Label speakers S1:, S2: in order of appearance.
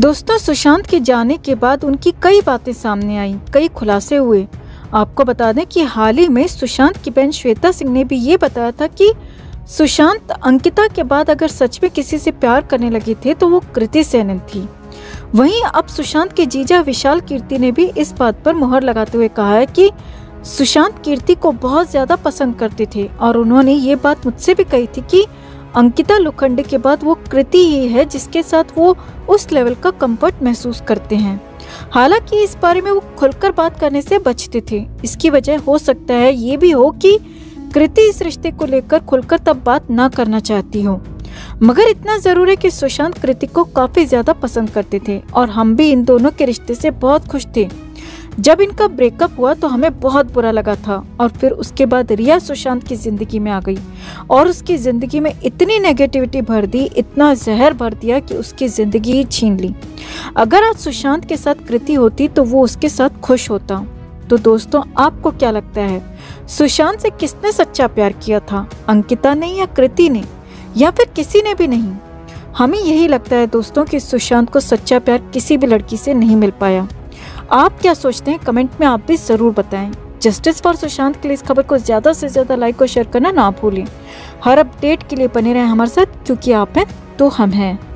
S1: दोस्तों, सुशांत के जाने के बाद उनकी कई बातें सामने आई, कई खुलासे हुए। आपको बता दें कि हाल ही में सुशांत की बहन श्वेता सिंह ने भी ये बताया था कि सुशांत अंकिता के बाद अगर सच में किसी से प्यार करने लगे थे तो वो कृति सेनन थी। वहीं अब सुशांत के जीजा विशाल कीर्ति ने भी इस बात पर मुहर लगाते हुए कहा है कि सुशांत कीर्ति को बहुत ज्यादा पसंद करते थे और उन्होंने ये बात मुझसे भी कही थी कि अंकिता लोखंडे के बाद वो कृति ही है जिसके साथ वो उस लेवल का कंफर्ट महसूस करते हैं। हालांकि इस बारे में वो खुलकर बात करने से बचते थे। इसकी वजह हो सकता है ये भी हो कि कृति इस रिश्ते को लेकर खुलकर तब बात ना करना चाहती हो। मगर इतना जरूर है कि सुशांत कृति को काफी ज्यादा पसंद करते थे और हम भी इन दोनों के रिश्ते से बहुत खुश थे। जब इनका ब्रेकअप हुआ तो हमें बहुत बुरा लगा था और फिर उसके बाद रिया सुशांत की जिंदगी में आ गई और उसकी जिंदगी में इतनी नेगेटिविटी भर दी, इतना जहर भर दिया कि उसकी जिंदगी ही छीन ली। अगर आज सुशांत के साथ कृति होती तो वो उसके साथ खुश होता। तो दोस्तों, आपको क्या लगता है, सुशांत से किसने सच्चा प्यार किया था, अंकिता ने या कृति ने, या फिर किसी ने भी नहीं? हमें यही लगता है दोस्तों कि सुशांत को सच्चा प्यार किसी भी लड़की से नहीं मिल पाया। आप क्या सोचते हैं, कमेंट में आप भी जरूर बताएं। जस्टिस फॉर सुशांत के लिए इस खबर को ज्यादा से ज्यादा लाइक और शेयर करना ना भूलें। हर अपडेट के लिए बने रहें हमारे साथ, क्योंकि आप हैं तो हम हैं।